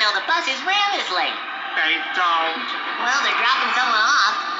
know the buses ran this late. They don't. Well, they're dropping someone off.